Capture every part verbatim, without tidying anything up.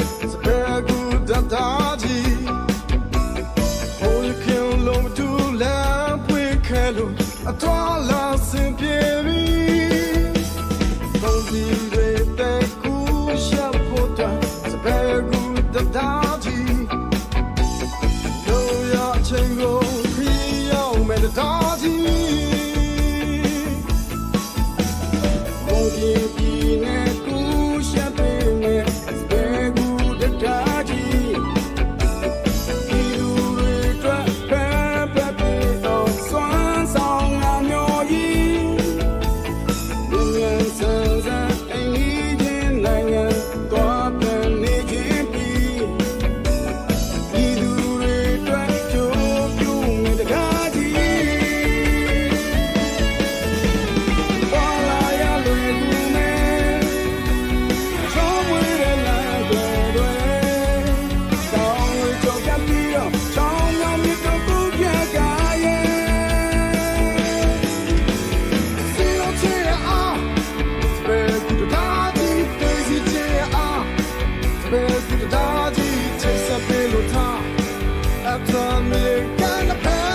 စပယ်ကူတတာကြီးဟိုရခင်လုံးတူလမ်းပွင့်ခဲလို့အတော်လာစင်ပြေပြီပုံစံတွေတဲ့ကူရှပ်ဖို့တစပယ်ကူတတာကြီးတို့ရချင်းကိုခီးရောက်မဲ့တတာကြီးပုံစံပြီးနဲ့ကူရှပ်ပေးမဲ့စပယ်ကူတတာကြီးဒီလူတွေအတွက်ဖန်ဖက်ပြီးတော့စွမ်းဆောင်ငါမျိုးကြီးမြင်စမ်းစမ်းအင်းကြီးချင်းနိုင်ငံသွားပြန်နေခြင်းပြီးဒီလူတွေအတွက်ကြိုးပြုမဲ့တကားကြီးပေါ်လာရလွယ်ကူမဲ့ချောမွေးတဲ့လမ်းတွေတွေတောင်းဝေးကြောက်ကြပြီးတော့ချောင်းများမြစ်တော့ကူပြကြရဲ့စီလို့ချင်အောင်စပယ်ကူတတာကြီးတေးစီချင်အောင်စပယ်ကူတတာကြီးချက်စပယ်လို့ထားအထမေကန်ဖဲ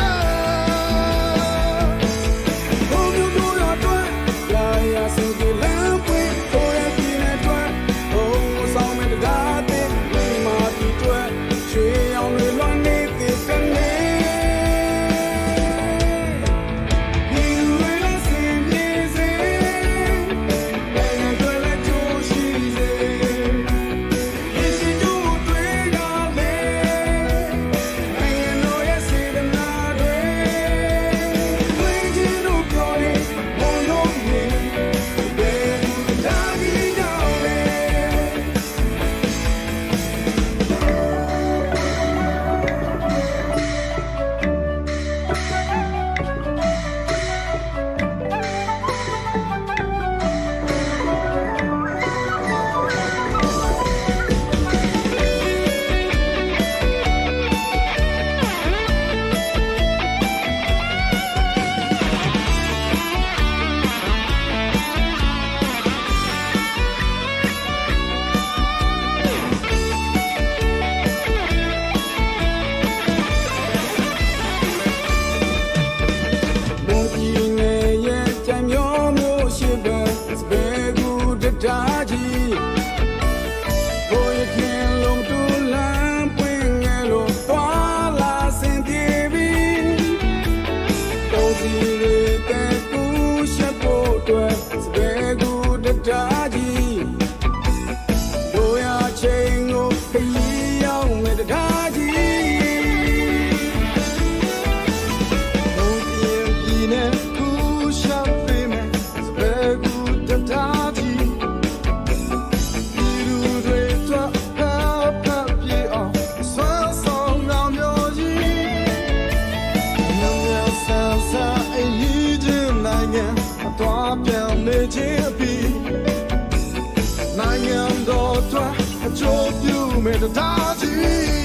ဘုံမျိုးတို့ရတော့လာရစင်ကလမ်းပွင့်ကိုရပြင်းနဲ့တွေ့ဘုံဆောင်မဲ့တကားတဲ့မိမာတီတွေ့ချွေအောင်တွေလွှမ်းနေတဲ့ကနေဒီလူတွေလည်းစင်ပြေစေဘယ်နဲ့တွေ့လဲကြိုးရှိစေဒီစီတို့တွေကလည်းနိုင်ငံတော်ရဲ့စေတနာတွေတွေ့ချင်လို့ပြောရင်ဘုံလုံးနေဘယ်လိုတာကြီးကြောင့်လဲမုန်ကြီးငယ်ရဲ့ကြံမျိုးမျိုးရှိပဲစပယ်ကူတတာကြီးဘိုးရခင်လုံးတူလမ်းပွင့်ငယ်လို့သွားလာစင်ပြေပြီပုံစီတွေတဲ့ကူရှပ်ဖို့အတွက်စပယ်ကူတတာကြီးတို့ရချင်းကိုခရီးရောက်မဲ့တတာကြီးဘုံပြင်းပြီးနဲ့ကူရှပ်ပေးမဲ့စပယ်ကူတတာကြီးဒီလူတွေအတွက်ဖန်ဖက်ပြေအောင်စွမ်းဆောင်ငါမျိုးကြီးညံ့ညံ့ဆန်းဆန်းအင်းကြီးချင်းနိုင်ငံအသွားပြန်နေခြင်းပြီးနိုင်ငံတော်အတွက်အကျိုးပြုမဲ့တတာကြီး